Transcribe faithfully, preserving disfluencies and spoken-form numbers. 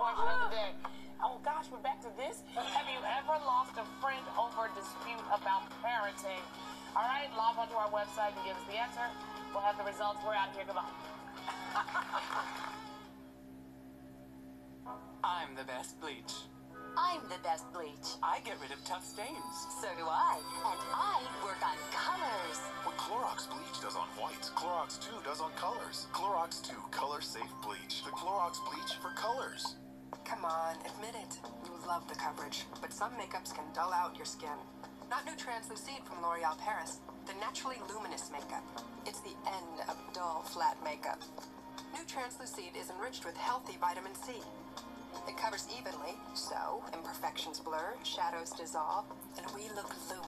portion of the day. Oh gosh, we're back to this. Have you ever lost a friend over a dispute about parenting? All right, log onto our website and give us the answer. We'll have the results. We're out of here. Goodbye. I'm the best bleach. I'm the best bleach. I get rid of tough stains. So do I. And I work on colors. What Clorox bleach does on white, Clorox two does on colors. Clorox two Color Safe Bleach. The Clorox bleach for colors. Come on, admit it. You love the coverage, but some makeups can dull out your skin. Not new Translucide from L'Oreal Paris, the naturally luminous makeup. It's the end of dull, flat makeup. New Translucide is enriched with healthy vitamin C. It covers evenly, so imperfections blur, shadows dissolve, and we look luminous.